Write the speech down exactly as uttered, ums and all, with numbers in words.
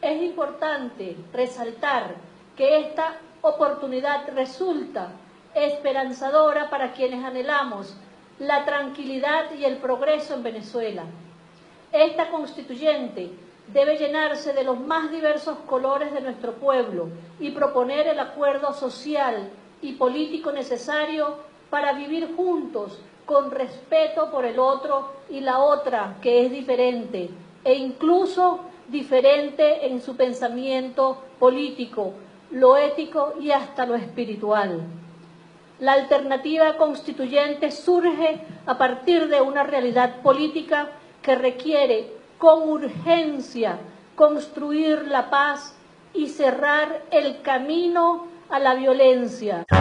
es importante resaltar que esta oportunidad resulta esperanzadora para quienes anhelamos la tranquilidad y el progreso en Venezuela. Esta constituyente debe llenarse de los más diversos colores de nuestro pueblo y proponer el acuerdo social y político necesario para vivir juntos con respeto por el otro y la otra que es diferente e incluso diferente en su pensamiento político, lo ético y hasta lo espiritual. La alternativa constituyente surge a partir de una realidad política que requiere con urgencia construir la paz y cerrar el camino a la violencia.